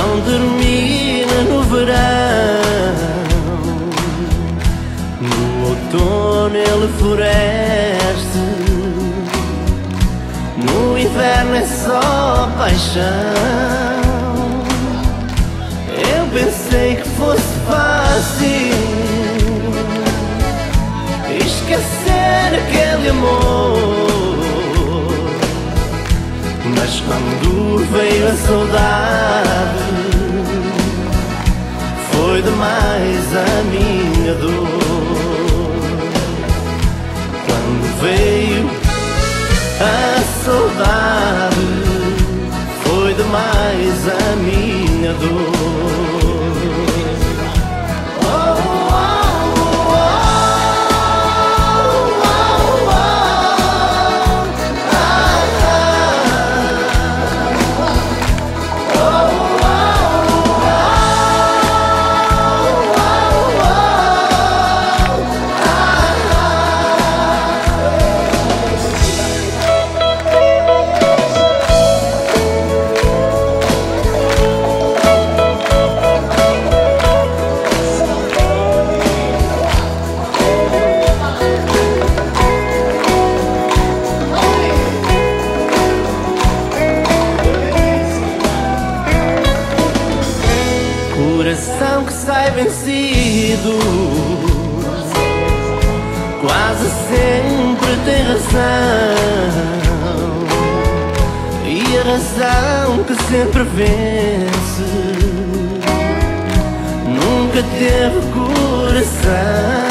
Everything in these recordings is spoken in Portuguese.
não termina no verão. No outono ele floresce, no inverno é só paixão. Eu pensei que fosse fácil esquecer aquele amor, mas quando veio a saudade foi demais a minha dor. Quando veio a saudade foi demais a minha dor. Coração que sai vencido quase sempre tem razão, e a razão que sempre vence nunca teve coração.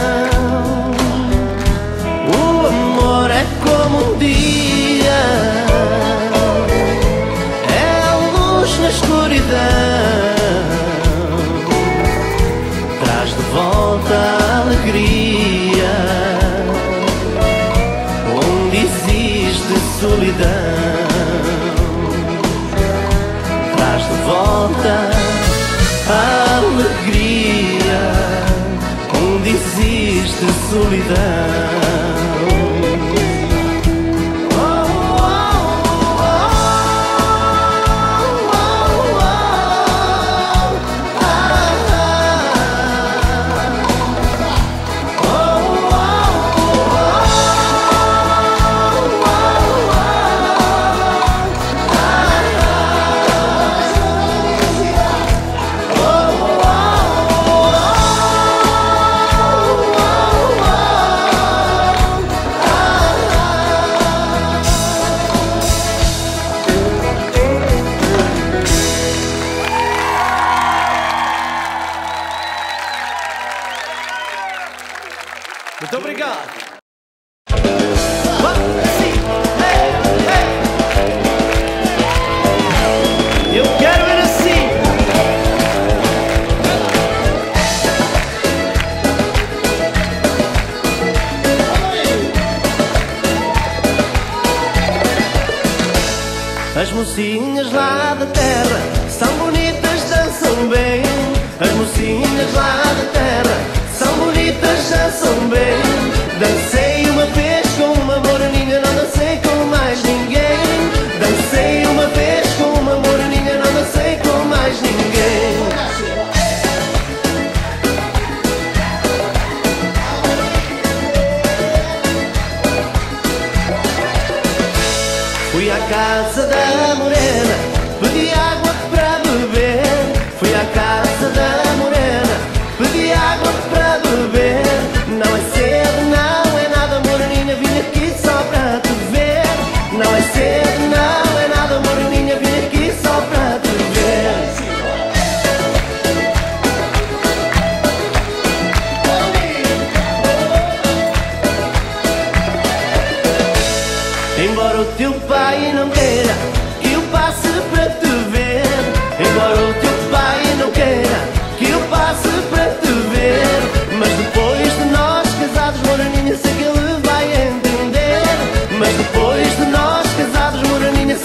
O amor é como um dia, é a luz na escuridão, volta a alegria onde existe solidão. Traz de volta a alegria onde existe solidão. Muito obrigado. Eu quero ver assim. As mocinhas lá da terra são bonitas, dançam bem. As mocinhas lá da terra são bonitas, dançam bem. Dancei uma vez com uma moreninha, não dancei com mais ninguém. Dancei uma vez com uma moreninha, não dancei com mais ninguém. Fui à casa da morena, pedi água para beber. Fui à casa da morena, pedi água para beber. Não é cedo, não é nada, moreninha, vim aqui só para te ver. Não é cedo, não é nada, moreninha, vim aqui só para te ver. Embora o teu pai não queira que eu passe para te ver, embora o teu pai não queira que eu passe para te ver, mas depois de nós casados, moreninha, sei que ele vai entender. Mas depois de nós casados, moreninha,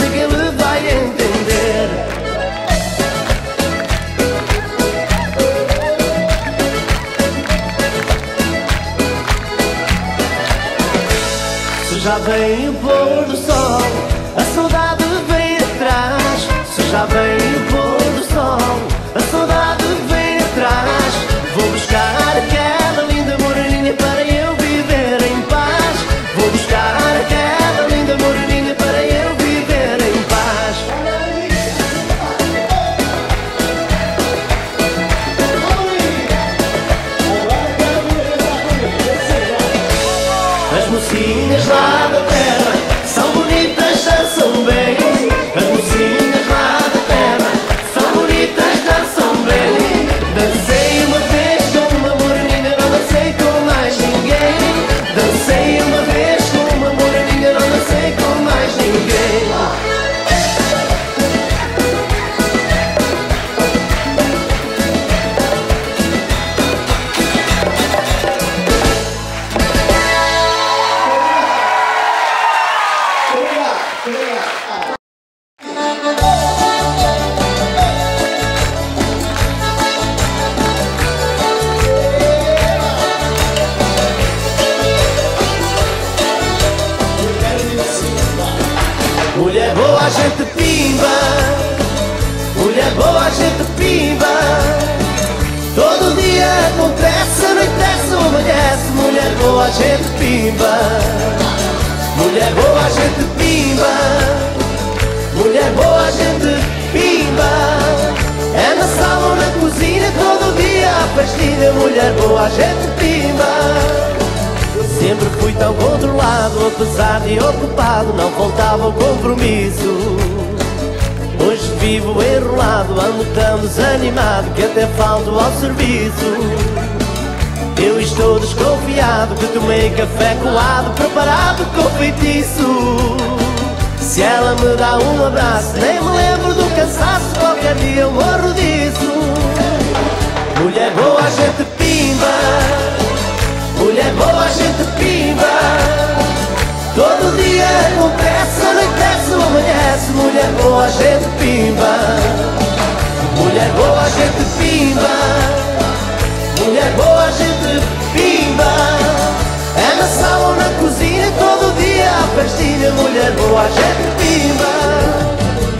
Mulher boa, a gente pimba. Mulher boa, a gente pimba. Todo dia acontece, anoitece ou amanhece. Mulher boa, a gente pimba. Mulher boa, a gente pimba. Mulher boa, a gente pimba. É na sala ou na cozinha, todo dia a festinha. Mulher boa, a gente pimba. Sempre fui tão controlado, apesar de ocupado, não faltava o compromisso. Hoje vivo enrolado, ando tão desanimado que até falto ao serviço. Eu estou desconfiado que tomei café coado, preparado com feitiço. Se ela me dá um abraço, nem me lembro do cansaço, qualquer dia eu morro disso. Mulher boa, a gente pimba. Mulher boa, a gente pimba. Todo dia acontece, anoitece ou amanhece. Mulher boa, a gente pimba. Mulher boa, a gente pimba. Mulher boa, a gente pimba. É na sala ou na cozinha, todo dia a festinha. Mulher boa, a gente pimba.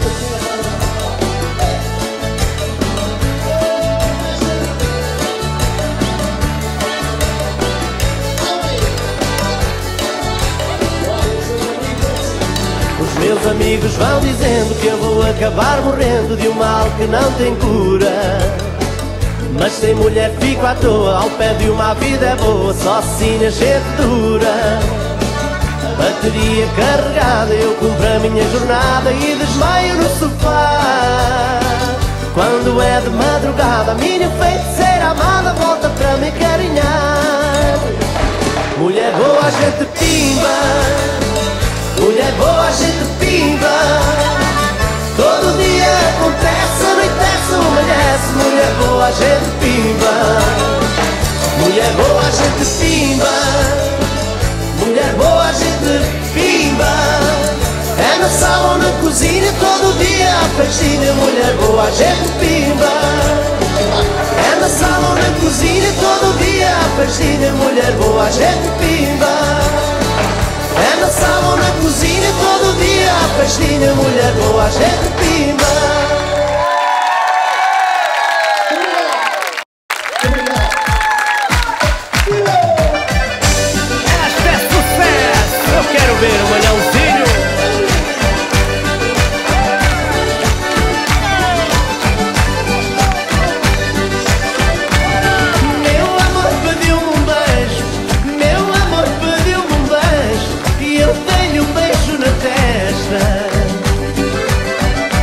Meus amigos vão dizendo que eu vou acabar morrendo de um mal que não tem cura. Mas sem mulher fico à toa, ao pé de uma vida é boa, só assim a gente dura. Bateria carregada, eu cumpro a minha jornada e desmaio no sofá. Quando é de madrugada, a minha feiticeira amada volta para me carinhar. Mulher boa, a gente pimba. Mulher boa, a gente pimba. Todo dia acontece, anoitece ou amanhece. Mulher boa, a gente pimba. Mulher boa, a gente pimba. Mulher boa, a gente pimba. É na sala ou na cozinha, todo dia a festinha. Mulher boa, a gente pimba. É na sala ou na cozinha, todo dia a festinha. Mulher boa, a gente pimba. É na sala ou na cozinha, todo dia a festinha. Mulher boa, a gente pimba. Esta é sucesso! Eu quero ver o anãozinho. Meu amor pediu-me um beijo. Meu amor pediu-me um beijo. E eu dei-lhe um beijo na testa.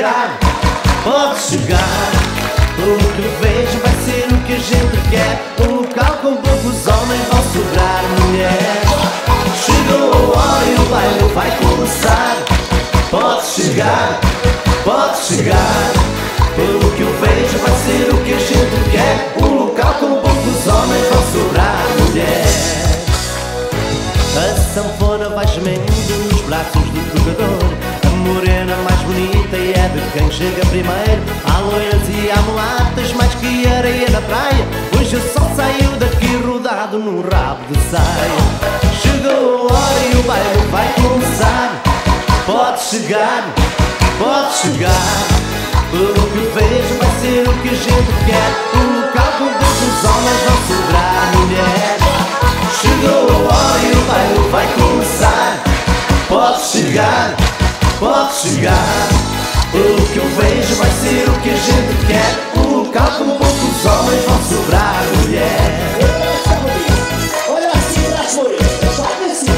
chegar, pode chegar. O que vejo vai ser o que a gente quer. Um local com poucos homens, vão sobrar mulheres. Chegou a hora e o baile vai começar. Pode chegar, pode chegar. Pelo que eu vejo vai ser o que a gente quer. Um local com poucos homens, vão sobrar mulheres. A sanfona vai gemendo nos braços do tocador. A morena mais bonita e é de quem chega primeiro. Há loiras e há mulatas mais que areia na praia. Hoje o sol saiu daqui rodado num rabo de saia. Chegou a hora e o baile vai começar. Pode chegar, pode chegar. Pelo que vejo vai ser o que a gente quer. Um local com poucos homens, vão sobrar mulheres. Chegou a hora e o baile vai começar. Pode chegar, pode chegar. Pelo que eu vejo vai ser o que a gente quer. Um local com poucos homens, vão sobrar mulheres. Olha assim, braço moreno, só assim.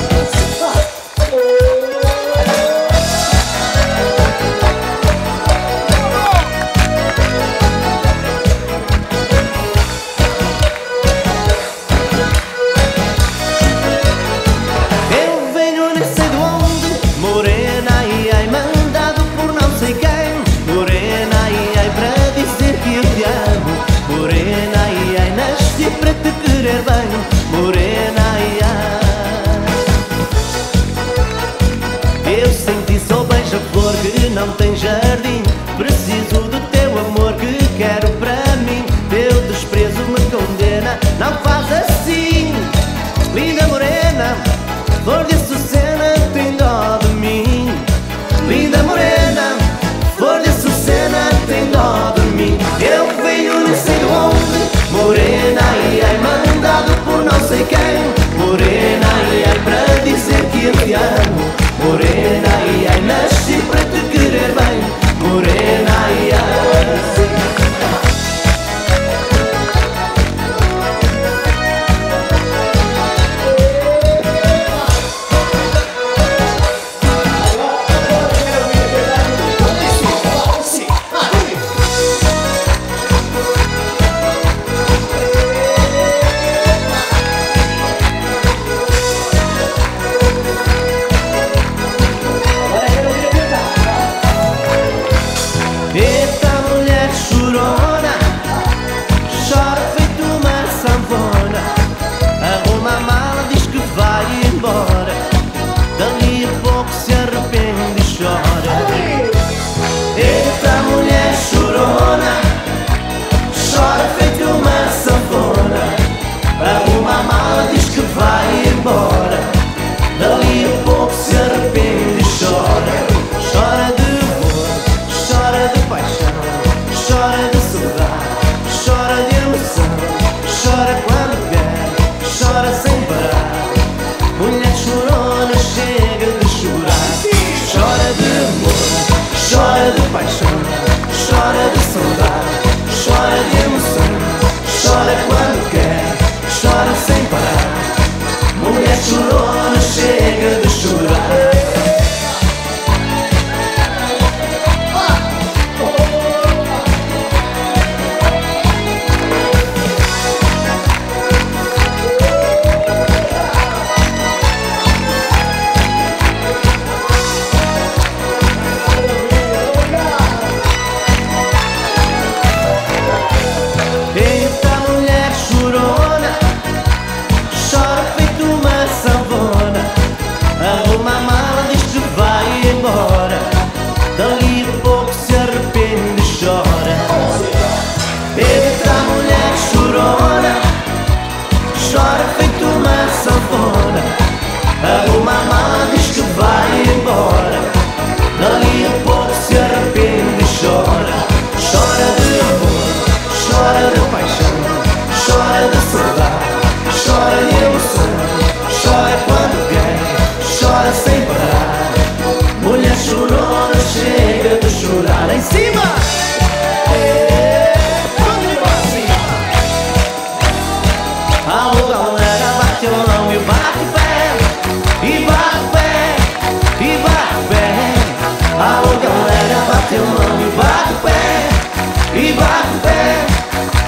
Para te querer bem, morena, ai, ai. Eu senti sou beija-flor que não tem jardim. Preciso do teu amor que quero para mim. Teu desprezo me condena, não faz assim. Linda morena, flor de açucena, tem dó de mim. Linda morena, flor de açucena, tem dó de mim. Eu venho não sei de onde, morena, ai, ai, mandado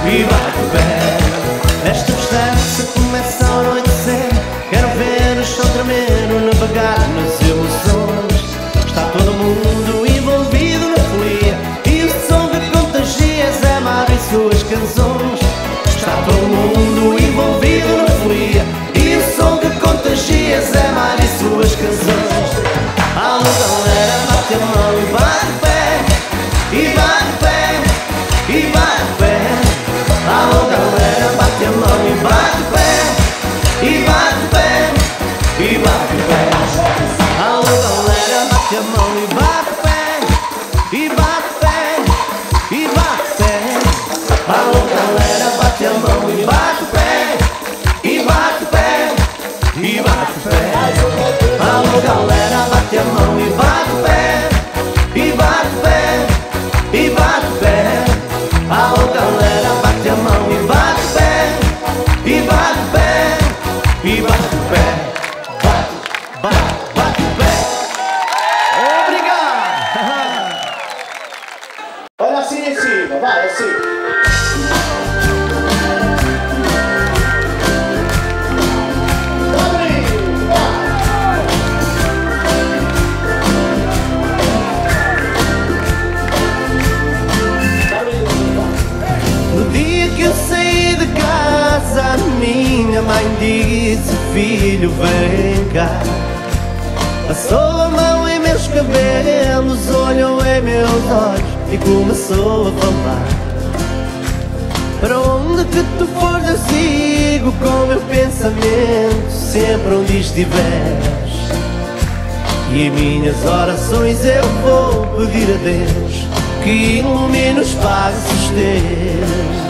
e bate o pé. Esta festança começa ao anoitecer. Quero ver o chão tremer, navegar nas emoções. Está todo mundo envolvido na folia, e o som que contagia Zé Mário e suas canções. Está todo mundo envolvido na folia, e o som que contagia Zé Mário e suas canções. Alô galera, bate a mão e bate o pé, e bate o pé, e bate o pé. Alô galera, bate a mão e bate o pé, e bate o pé, e bate o pé. Alô galera, bate a mão e bate o pé, e bate o pé, e bate o pé. Alô galera, bate a mão e bate o pé, e bate o pé, e bate o pé. Alô galera, bate a mão e bate o pé, e bate o pé, e bate o pé. Alô galera, bate a mão e bate o pé, e bate o pé, e bate o pé. Bate o pé. Obrigado. Olha assim em cima, vai assim. No dia que eu saí de casa, a minha mãe disse: filho, vem cá. Passou a mão em meus cabelos, olhou em meus olhos e começou a falar. Para onde que tu fores eu sigo com meu pensamento, sempre onde estiveres. E em minhas orações eu vou pedir a Deus que ilumine os passos teus.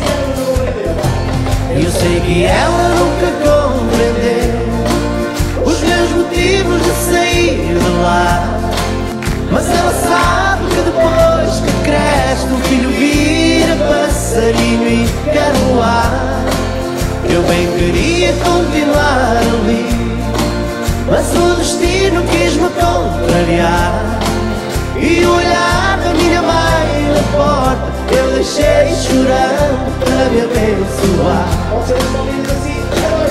Eu sei que ela nunca compreendeu os meus motivos de sair de lá, mas ela sabe que depois que cresce o filho vira passarinho e quer voar. Eu bem queria continuar ali, mas o destino quis-me contrariar. E o olhar da minha mãe na porta eu deixei chorando para me abençoar. Vocês estão vindo assim,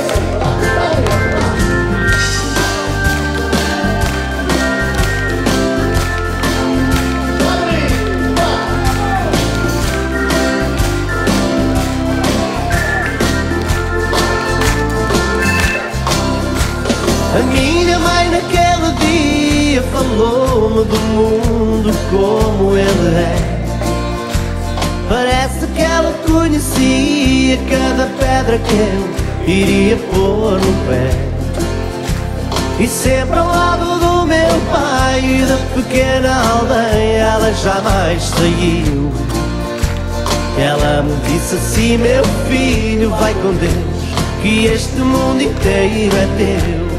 A minha mãe naquele dia falou-me do mundo como ele é. Parece que ela conhecia cada pedra que eu iria pôr no pé. E sempre ao lado do meu pai e da pequena aldeia ela jamais saiu. Ela me disse assim: meu filho, vai com Deus, que este mundo inteiro é teu.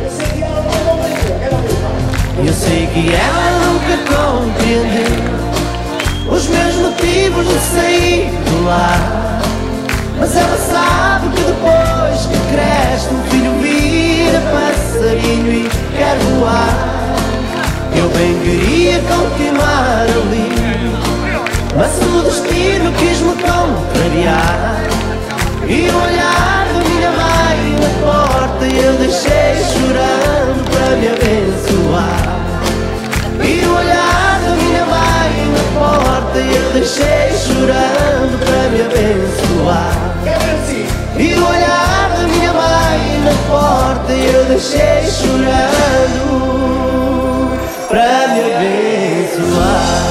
Eu sei que ela nunca compreendeu os meus motivos de sair de lá, mas ela sabe que depois que cresce um filho vira passarinho e quer voar. Eu bem queria continuar ali, mas o destino quis-me contrariar. E o olhar da minha mãe na porta eu deixei chorando para me abençoar. E o olhar da minha mãe na porta eu deixei chorando para me abençoar. E o olhar da minha mãe na porta eu deixei chorando para me abençoar.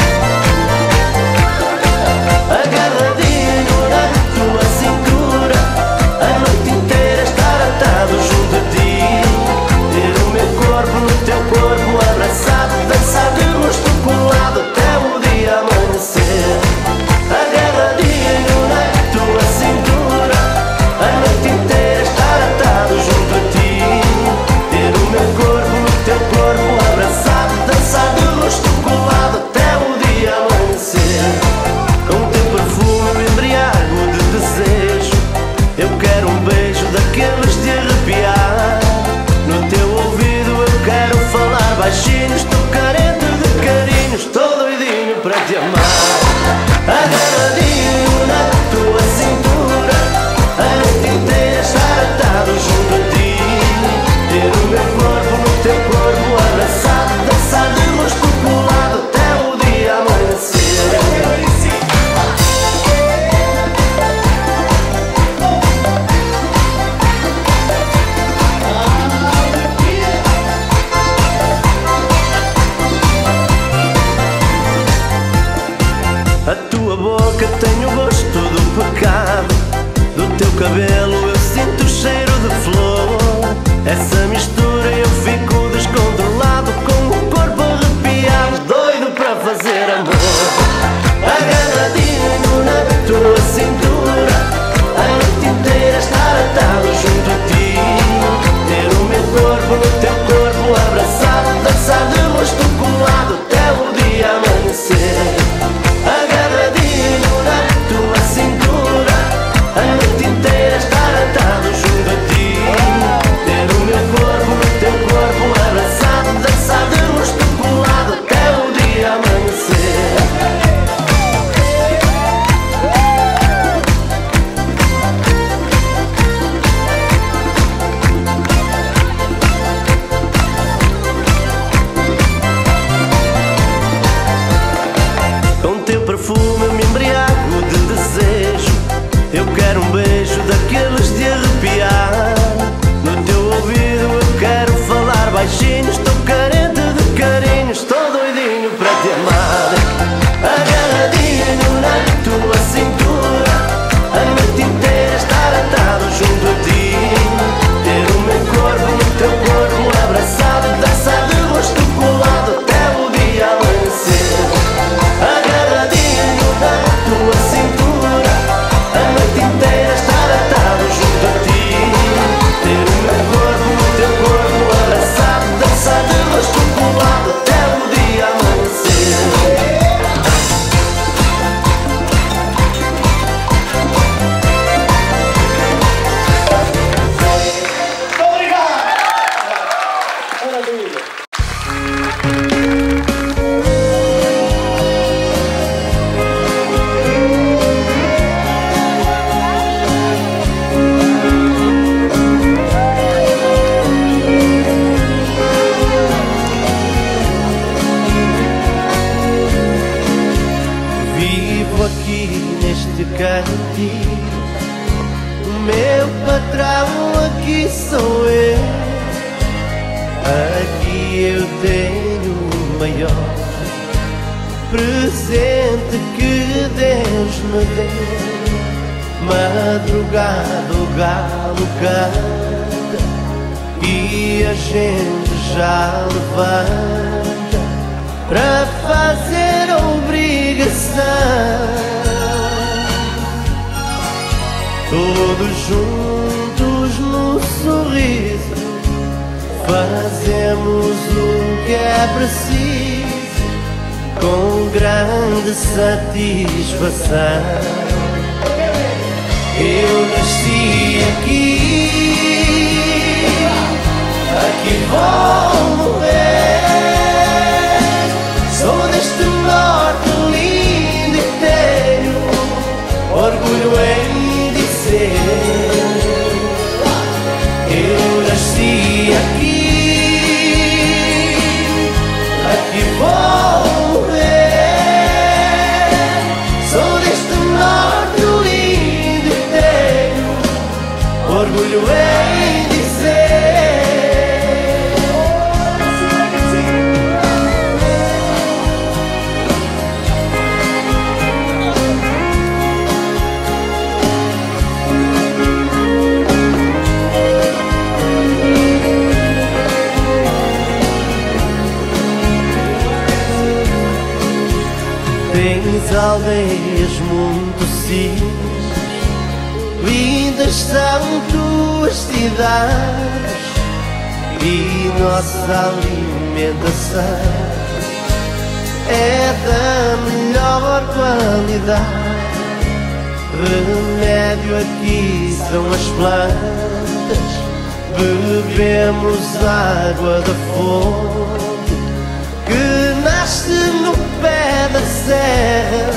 Agarradinho na tua cintura, para te amar. Agarradinho na tua cintura, a noite inteira estar atado junto a ti. Ter o meu corpo no teu corpo abraçado, dançar de rosto colado até o dia amanhecer. A tua boca tem o gosto do pecado, do teu cabelo eu sinto o cheiro de flor. Essa mistura eu fico descontrolado, com o corpo arrepiado, doido para fazer amor. Agarradinho na tua cintura, a noite inteira estar atado junto a ti. Ter o meu corpo no teu corpo abraçado, dançar de rosto colado até o dia amanhecer. Agarradinho na tua cintura, a noite inteira estar atado junto a ti. Ter o meu corpo no teu corpo abraçado, dançar de rosto colado até o dia amanhecer. Com teu perfume eu me embriago de desejo. Eu quero um beijo daqueles de arrepiar. No teu ouvido eu quero falar baixinho. Estou carente de carinho, estou doidinho para te amar. Agarradinho na tua cintura, a noite inteira estar atado junto a ti. Ter o meu corpo no teu corpo abraçado, dançar de rosto colado até o dia amanhecer. Agarradinho na tua cintura, a noite inteira estar atado junto a ti. Ter o meu corpo no teu corpo abraçado, dançar de rosto colado até o dia amanhecer. Vivo aqui neste cantinho, o meu patrão aqui sou eu. Aqui eu tenho o maior presente que Deus me deu. Madrugada o galo canta e a gente já levanta para fazer a obrigação. Todos juntos no sorriso fazemos o que é preciso, com grande satisfação. Eu nasci aqui vou morrer. Sou deste norte lindo e tenho orgulho em dizer. Eu nasci aqui vou morrer. Sou deste norte lindo e tenho orgulho em dizer. Tens aldeias muito simples, lindas são tuas cidades, e nossa alimentação é da melhor qualidade. Remédio aqui são as plantas, bebemos água da fonte que nasce no pé da serra,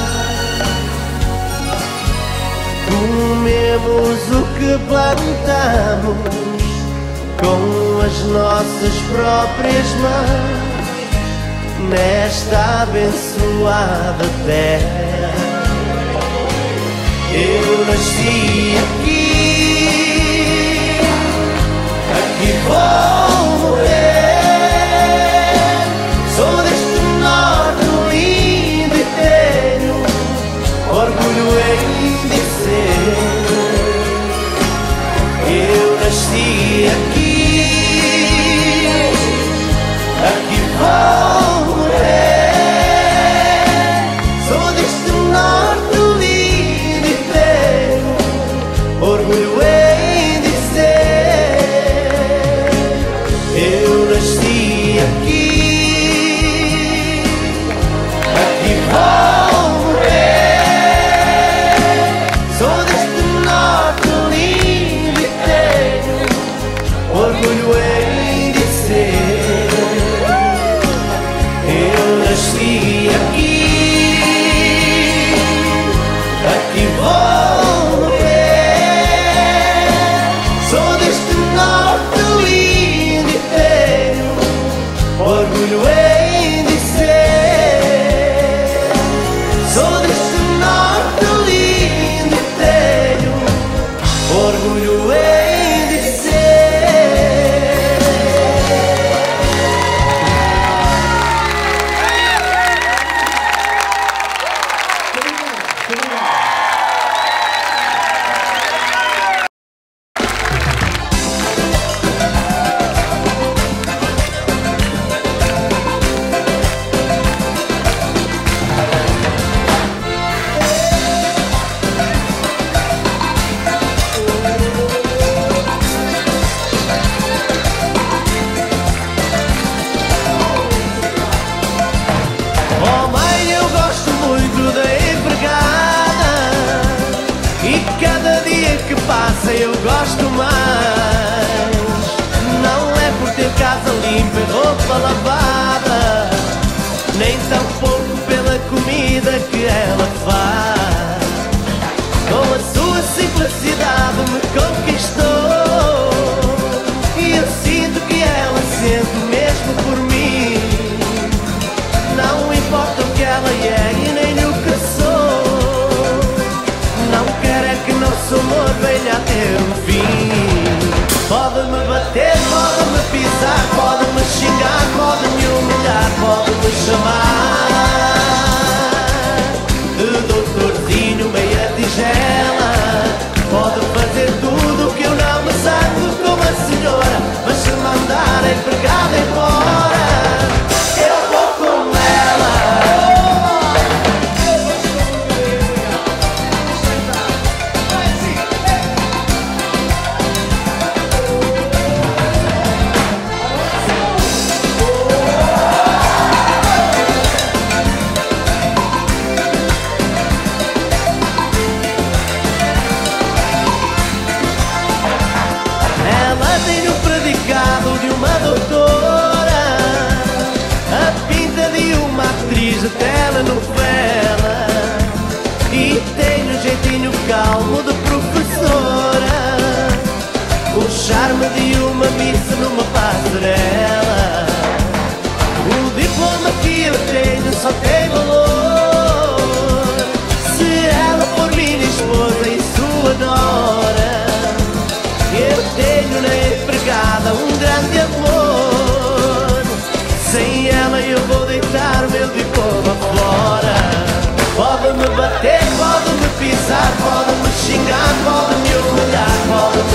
comemos o que plantamos com as nossas próprias mãos nesta abençoada terra. Eu nasci aqui, aqui vou morrer. Sou deste norte lindo e tenho orgulho em dizer: eu nasci aqui, aqui vou morrer. Sou deste norte lindo e tenho orgulho em dizer: eu nasci aqui, aqui vou morrer. Sou deste norte lindo e tenho orgulho em dizer: eu nasci aqui, aqui vou morrer. Sou deste norte lindo e tenho orgulho em dizer: sou deste norte lindo e tenho orgulho em eu gosto mais. Não é por ter casa limpa e roupa lavada, nem tampouco pela comida que ela faz. Com a sua simplicidade me conquistou, e eu sinto que ela sente o mesmo por mim. Não importa o que ela é e nem o que sou, não quero é que nosso amor venha a ter um fim. Pode-me bater, pode-me pisar, pode-me xingar, pode-me humilhar, pode-me chamar de doutorzinho meia tigela. Pode fazer tudo que eu não me zango com a senhora, mas se mandar a empregada embora, eu vou com ela. De telenovela, e tem um jeitinho calmo de professora, o charme de uma missa numa passarela. O diploma que eu tenho só tem valor se ela for minha esposa e sua nora. Eu tenho na empregada um grande amor, sem ela eu vou deitar meu diploma fora. Pode-me bater, pode-me pisar, pode-me xingar, pode-me humilhar, pode-me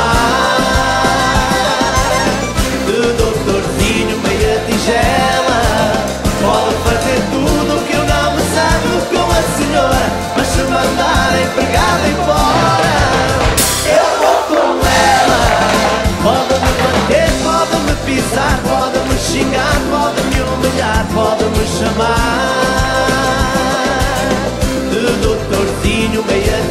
chamar de doutorzinho meia tigela. Pode fazer tudo que eu não me zango com a senhora, mas se mandar a empregada embora, eu vou com ela. Pode-me bater, pode-me pisar, pode-me xingar, pode-me humilhar, pode-me chamar de doutorzinho meia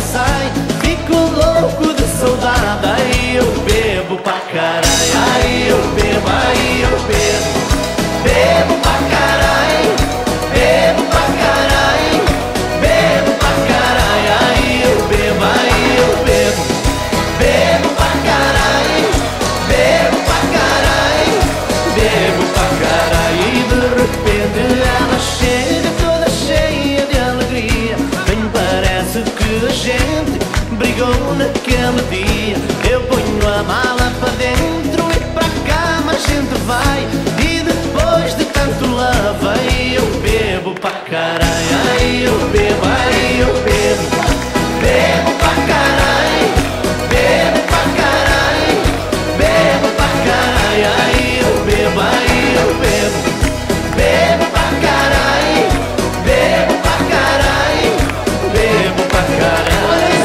sai. Fico louco de saudade, aí eu bebo pra caralho. Aí eu bebo, aí eu bebo. Bebo pra caralho, bebo pra caralho. Bebo pra caralho, aí eu bebo, aí eu bebo. Bebo pra caralho, bebo pra caralho. Bebo pra caralho e de repente ela chega toda cheia de alegria. Bem parece que a gente brigou naquele dia. Eu ponho a mala para dentro e para cá a gente vai. E depois de tanto lava eu bebo pra caralho. Aí eu bebo, aí eu bebo. Bebo pra caralho, bebo pra caralho. Bebo pra caralho, aí eu bebo, aí eu bebo. Bebo pra caralho, bebo pra caralho. Bebo pra caralho.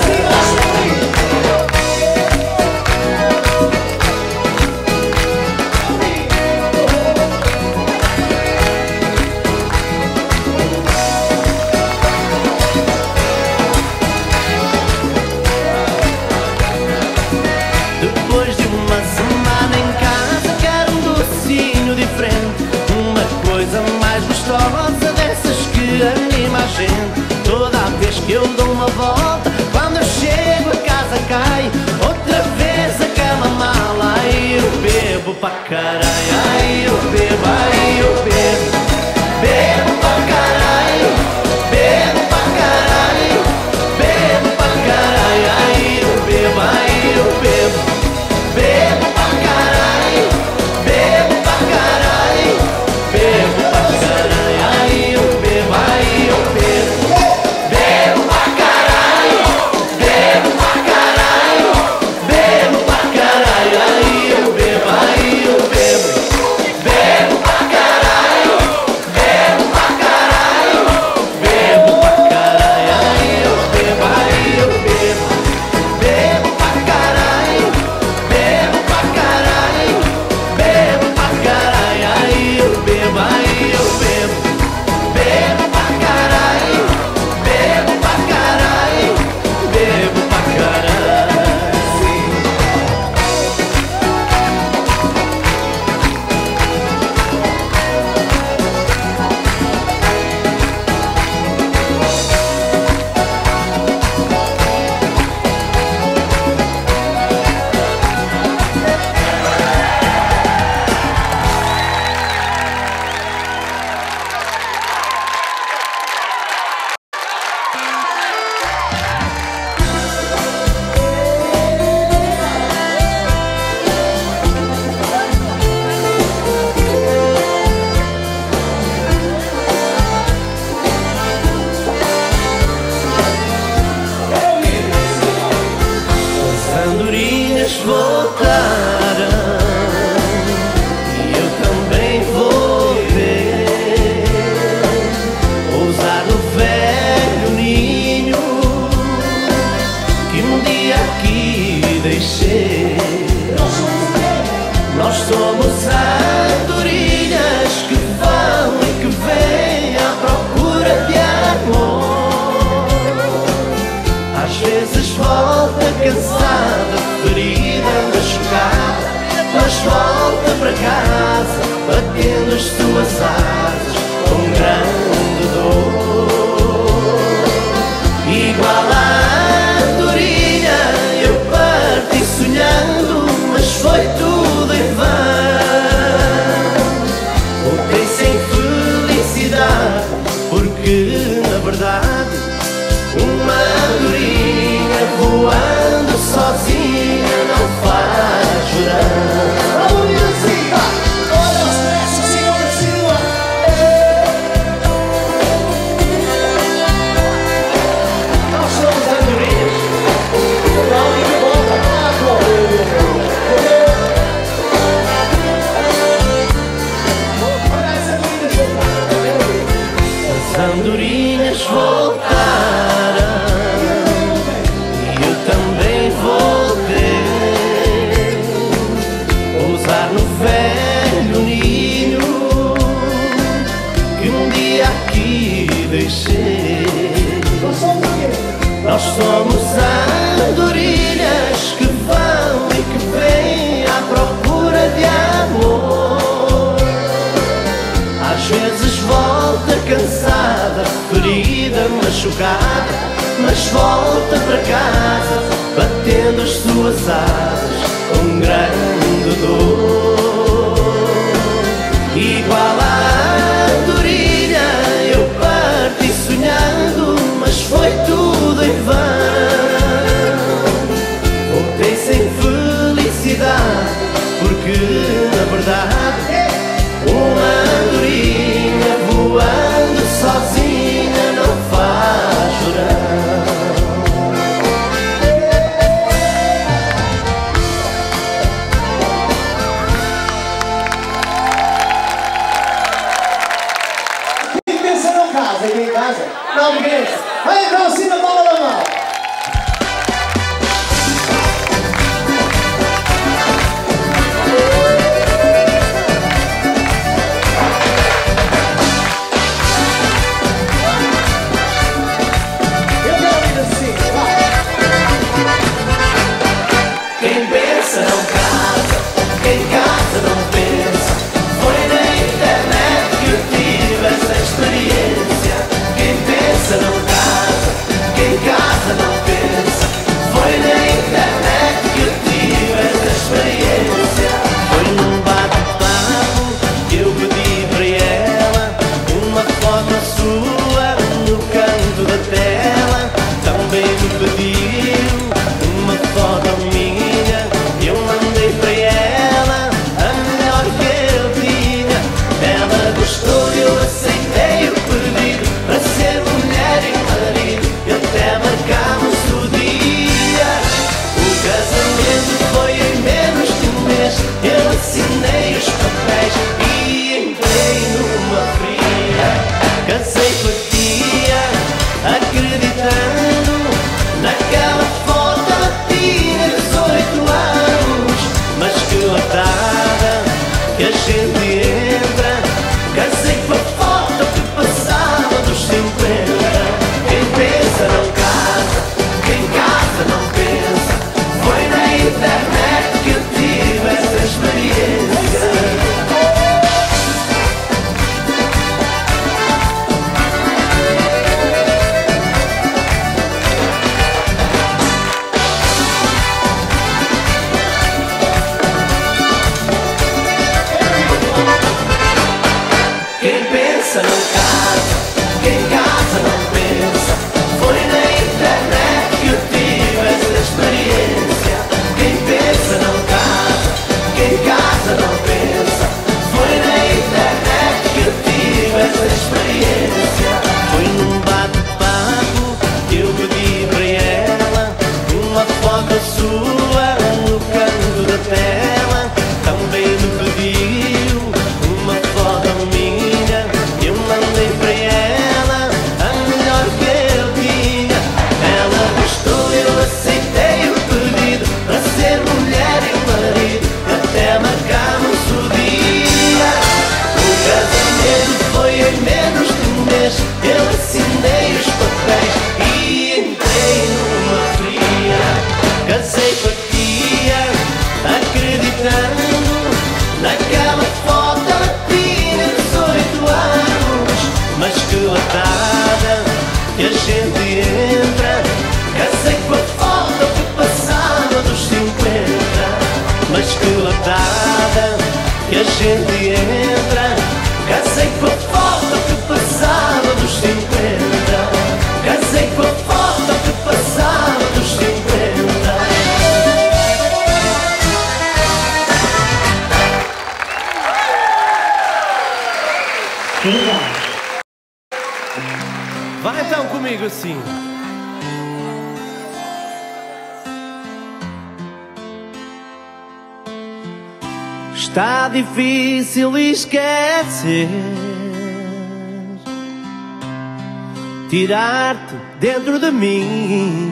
Depois de uma semana em casa quero um docinho diferente. Uma coisa mais gostosa dessas que anima a gente. Toda vez que eu dou uma volta, quando eu chego a casa cai outra vez aquela mala. Aí eu bebo pra caralho, aí eu bebo, aí eu bebo. Bebo pra caralho, bebo pra caralho. Bebo pra caralho, aí eu bebo, aí eu bebo. Bebo pra caralho, bebo pra caralho. Bebo pra caralho, aí eu bebo, aí eu bebo. Bebo pra caralho, bebo pra caralho. Bebo pra caralho, aí eu bebo, aí eu bebo. Bebo pra caralho, bebo pra caralho. Bebo pra caralho, aí eu bebo, aí eu bebo. Bebo pra caralho, bebo pra caralho. Bebo pra caralho, aí eu bebo, aí eu bebo. Bebo pra caralho, bebo pra caralho. Bebo pra caralho. As andorinhas voltaram e eu também vou ver. Pousar no velho ninho que um dia aqui deixei. Nós somos andorinhas que vão e que vêm à procura de amor. Às vezes volta cansada, ferida, machucada, mas volta para casa, batendo as suas asas com grande dor. Igual a andorinha eu parti sonhando, mas foi tudo em vão. Voltei sem felicidade, porque na verdade uma andorinha voando sozinha não faz chorar. Vamos, Nilzinha! Olha as peças, senhora, senhora! Nós somos andorinhas. Não, que volta, olha essa menina, As andorinhas voltaram e eu também voltei. Pousar no velho ninho que um dia aqui deixei. nós somos o quê? Nós somos machucada, mas volta para casa, batendo as suas asas com grande dor. Igual à andorinha eu parti sonhando, mas foi tudo em vão. Voltei sem felicidade, porque na verdade uma andorinha voando sozinha não faz verão. Quem pensa não casa, quem casa não pensa. Vai então assim na bola da mão. Quem pensa não casa, quem casa não pensa. Foi na internet que eu tive essa experiência. Quem pensa não casa, quem casa não pensa. Foi na internet que eu tive essa experiência. Foi num bate-papo que eu pedi para ela uma foto sua no canto da tela. Também me pediu uma foto minha, eu mandei para ela a melhor que eu tinha. Ela gostou e eu aceitei o pedido para ser mulher e marido, e até marcámos o dia. O casamento foi em menos de um mês, eu assinei os papéis e entrei numa fria. Casei com a tia, acreditando naquela foto. Tinha 18 anos, mas que latada que a gente entra. Casei com a foto que passava dos 50. Quem pensa não casa, quem casa não pensa. Foi na internet que eu tive essa experiência. Quem pensa não casa, quem casa não pensa. Foi na internet que eu tive essa experiência. Quem pensa não casa, quem casa não pensa. Foi na internet que eu tive essa experiência. Foi num bate-papo que eu pedi para ela uma foto sua no canto da tela. Também me pediu uma foto minha, eu mandei para ela a melhor que eu tinha. Ela gostou, eu aceitei o pedido para ser mulher e marido, até marcámos o dia. O casamento foi em menos de um mês, eu assinei os papéis e entrei numa fria. Casei com a tia, acreditando naquela foto. Tinha 18 anos, mas que latada que a gente entra. Casei com a foto que passava dos 50, mas que latada que a gente entra. Casei com a foto que passava dos 50. Casei com a foto que passava dos 50. Vai então comigo assim. Está difícil esquecer, tirar-te dentro de mim.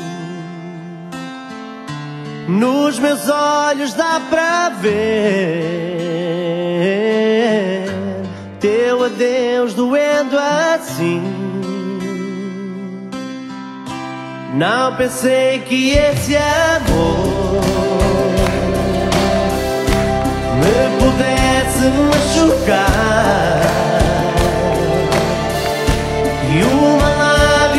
Nos meus olhos dá para ver teu adeus doendo assim. Não pensei que esse amor me pudesse machucar, e uma lágrima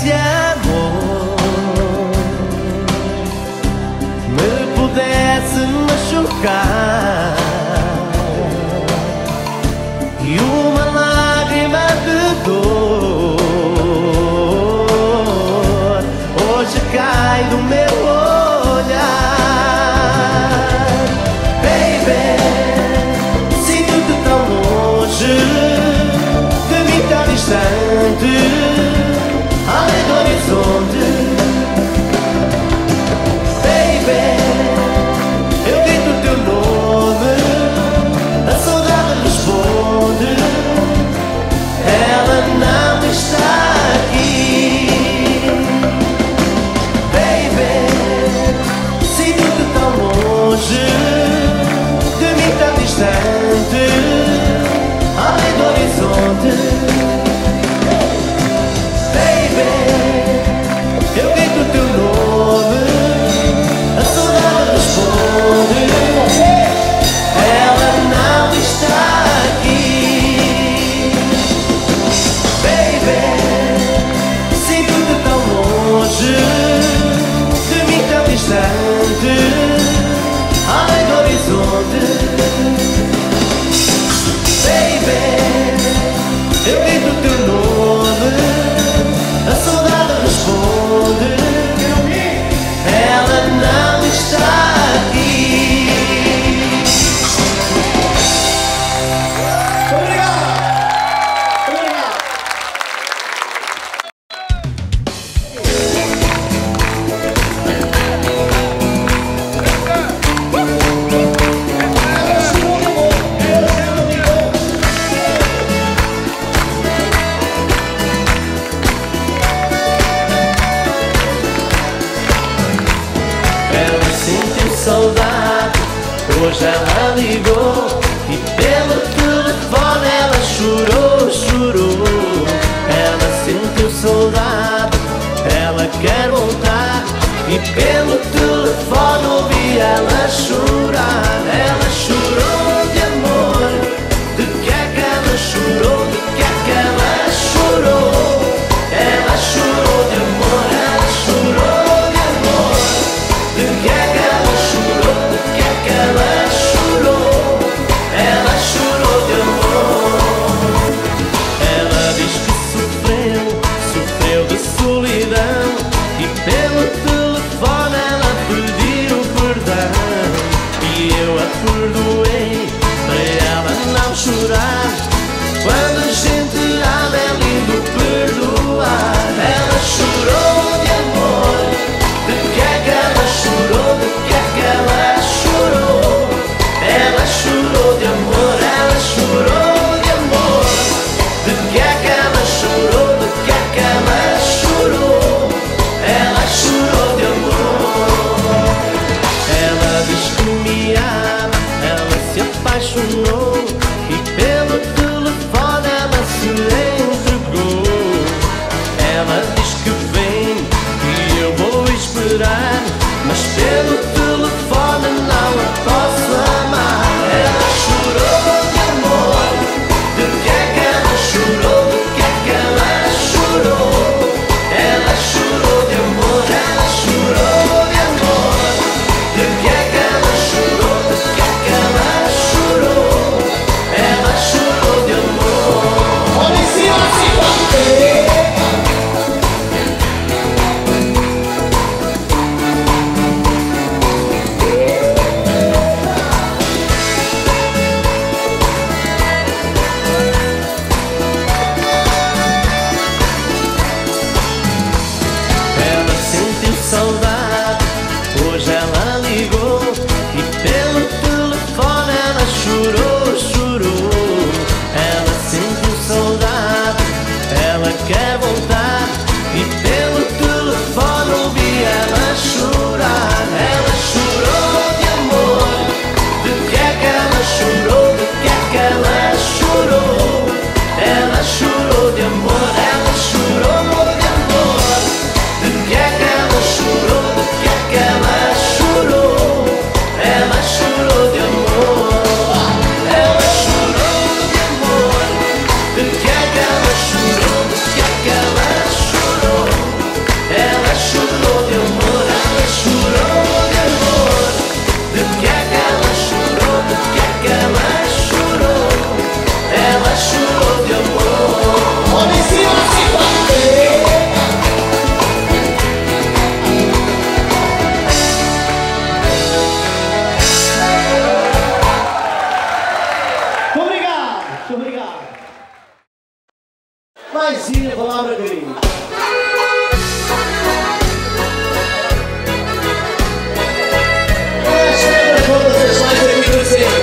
esse amor me pudesse machucar e uma lágrima de dor hoje cai do meu olhar. Baby, sinto-te tão longe de mim, tão distante, além do horizonte. Baby, eu grito o teu nome, a saudade responde, ela não está aqui. Baby, sinto-te tão longe de mim, tão distante, além do horizonte. Eu grito o teu nome, a saudade responde, ela não está aqui. Baby, sinto-te tão longe de mim, tão distante, além do horizonte. Baby, eu grito o teu nome, a saudade responde, ela não está aqui. Obrigado! Obrigado! Ela sentiu saudade, hoje ela ligou e pelo telefone ela chorou, chorou. Ela sentiu saudade, ela quer voltar e pelo telefone ouvi ela chorar. Ela chorou de amor, de que é que ela chorou, de que é que ela chorou. Ela chorou de amor, ela chorou de amor. De que é que ela chorou, de que é que ela chorou. Ela chorou de amor. Ela diz que sofreu, sofreu de solidão e pelo telefone ela pediu perdão. E eu a perdoei para ela não chorar. Quando a gente ama é lindo perdoar. Ela chorou de amor, de que é que ela chorou, de que é que ela chorou. Ela chorou de amor, ela chorou de amor. De que é que ela chorou, de que é que ela chorou. Ela chorou de amor. Ela diz que me ama, ela se apaixonou e pelo Muito obrigado. Mais sim a palavra querida. Para todas as mais amigos e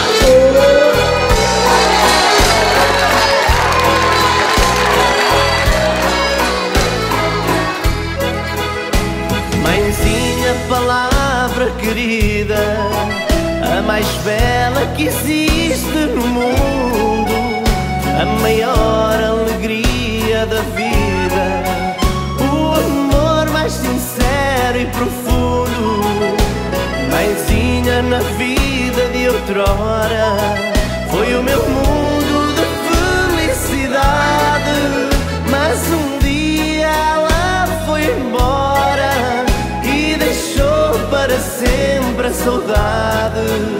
Mãezinha, palavra querida, a mais bela que existe no mundo, a maior alegria da vida, o amor mais sincero e profundo. Mãezinha, na vida de outrora, foi o meu mundo de felicidade, mas um dia ela foi embora e deixou para sempre a saudade.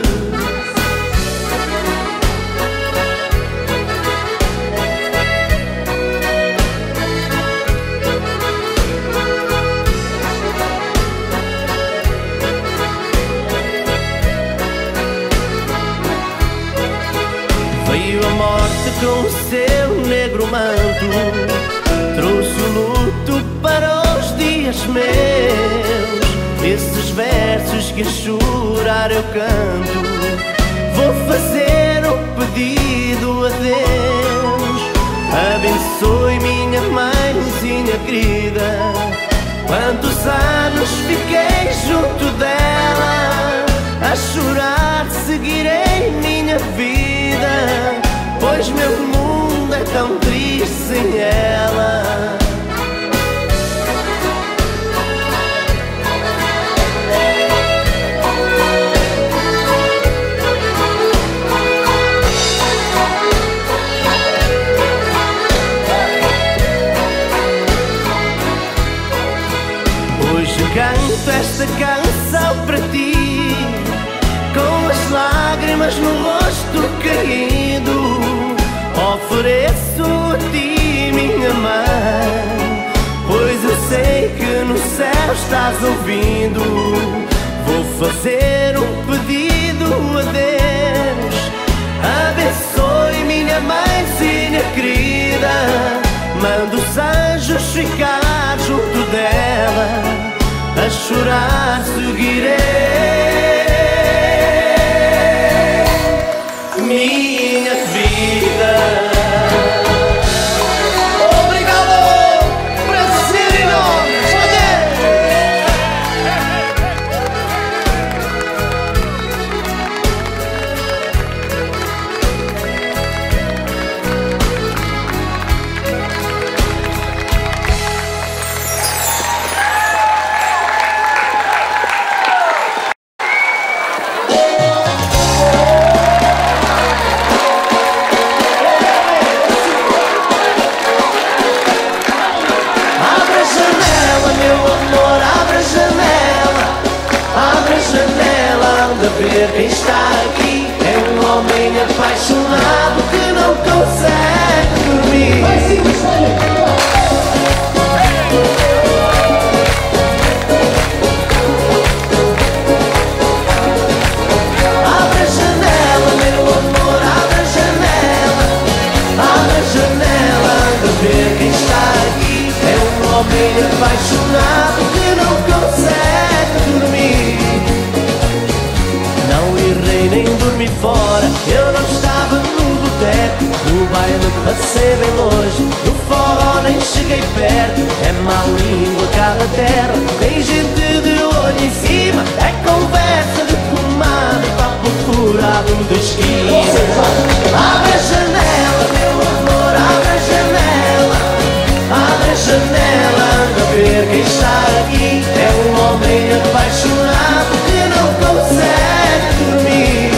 Veio a morte com o seu negro manto, trouxe o luto para os dias meus. Esses versos que a chorar eu canto, vou fazer um pedido a Deus. Abençoe minha mãezinha querida, quantos anos fiquei junto dela, a chorar seguirei minha vida, pois meu mundo é tão triste sem ela. Hoje canto esta canção para ti, com as lágrimas no rosto caído, ofereço a ti, minha mãe, pois eu sei que no céu estás ouvindo. Vou fazer um pedido a Deus, abençoe minha mãezinha querida, manda os anjos ficar junto dela, a chorar seguirei minha vida. Obrigado, Brasilino! Ver quem está aqui é um homem apaixonado que não consegue dormir. Abre a janela, meu amor, abre a janela, abre a janela, anda a ver quem está aqui é um homem apaixonado que não consegue dormir. Não irei nem dormir fora, eu não estava no boteco, no baile passei bem longe, no forró nem cheguei perto. É má língua cada terra, tem gente de olho em cima, é conversa de comadre, papo furado da esquina. Abre a janela, meu amor, abre a janela, abre a janela, anda a ver quem está aqui é um homem apaixonado que não consegue dormir.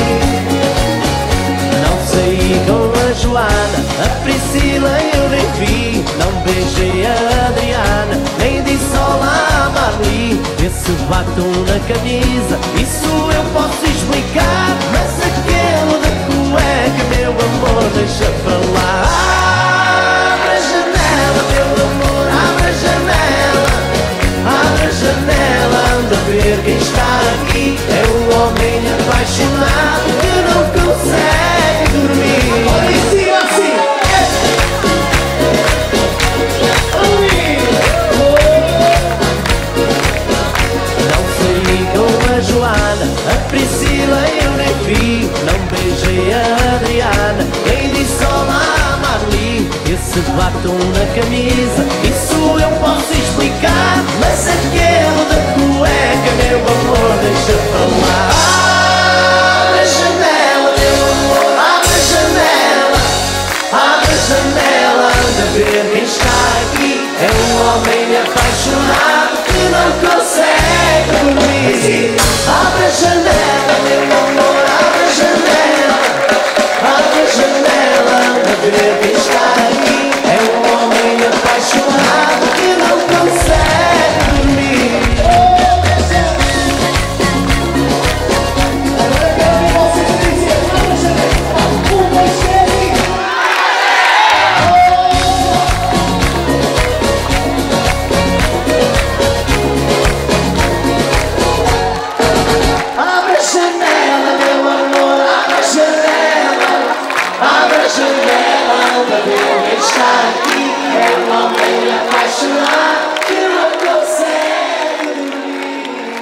Não saí com a Joana, a Priscila eu nem vi, não beijei a Adriana, nem disse olá a Marli. Esse batom na camisa, isso eu posso explicar, mas aquele da cueca, meu amor, deixa para lá. Abre a janela, meu amor, abre a janela, abre a janela, anda a ver quem está aqui é um homem apaixonado que não consegue dormir. batom na camisa, isso eu posso explicar. Mas aquele da cueca, meu amor, deixa falar. Abre a janela, meu amor, abre a janela. Abre a janela, anda a ver quem está aqui. É um homem apaixonado que não consegue dormir. Abre a janela, meu amor, abre a janela. Abre a janela, anda a ver quem está aqui. É um homem apaixonado que não consegue dormir. Agora quero ver vocês dizer, abre a janela. 1, 2, 3 e... Abre a janela, meu amor, abre a janela. Abre a janela, anda a ver quem está aqui. É um homem apaixonado que não consegue dormir.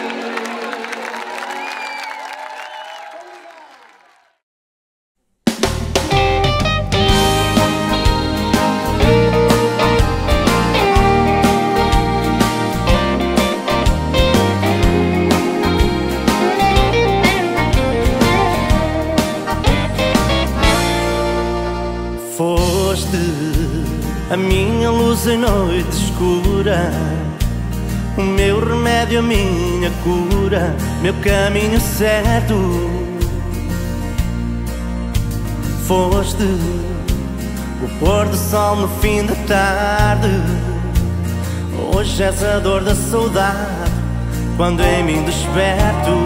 Foste a minha luz em noite escura, o meu remédio, a minha cura, meu caminho certo. Foste o pôr do sol no fim da tarde, hoje és a dor da saudade quando em mim desperto.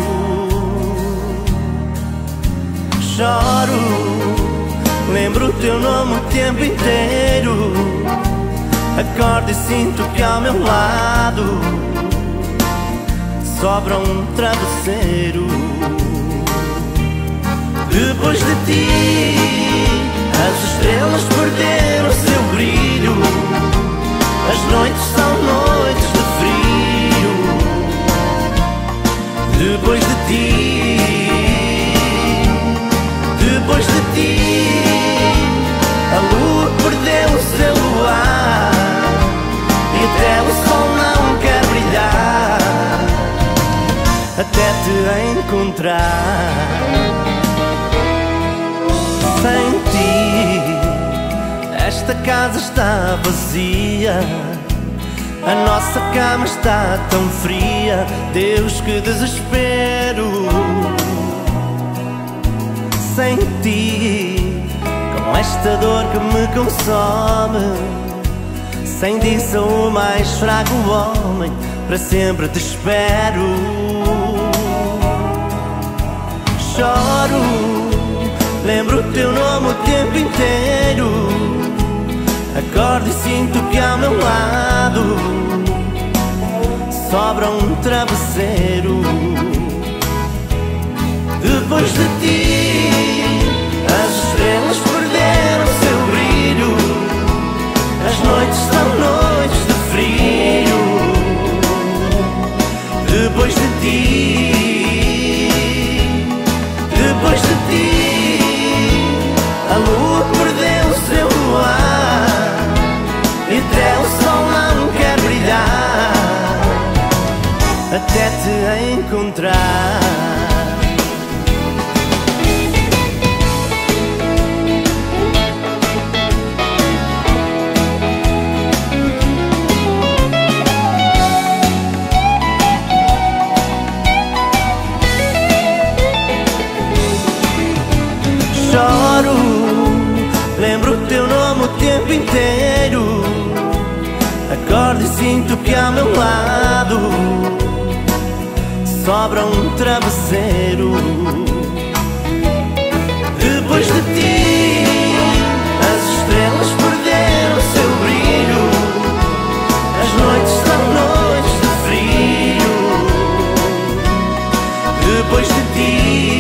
Choro, lembro o teu nome o tempo inteiro. Acordo e sinto que ao meu lado sobra um travesseiro. Depois de ti, as estrelas perderam seu brilho. As noites são noites de frio. Depois de ti, depois de ti, a lua perdeu o seu luar e até o sol não quer brilhar até te encontrar. Sem ti, esta casa está vazia, a nossa cama está tão fria. Deus, que desespero. Sem ti, com esta dor que me consome, sem ti sou o mais fraco homem, para sempre te espero. Choro, lembro o teu nome o tempo inteiro. Acordo e sinto que ao meu lado sobra um travesseiro. Depois de ti, as estrelas perderam seu brilho. As noites são noites de frio. Depois de ti, depois de ti, a lua perdeu o seu luar e até o sol não quer brilhar até te encontrar. Choro, lembro o teu nome o tempo inteiro. Acordo e sinto que ao meu lado sobra um travesseiro. Depois de ti, as estrelas perderam seu brilho. As noites são noites de frio. Depois de ti,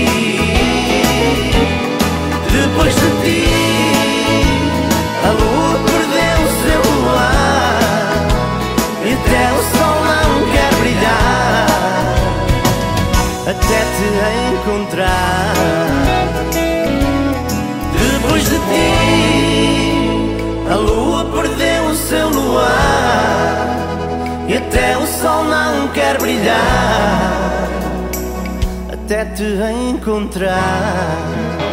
depois de ti, a lua perdeu o seu luar e até o sol não quer brilhar até te encontrar. Depois de ti, a lua perdeu sol não quer brilhar até te encontrar.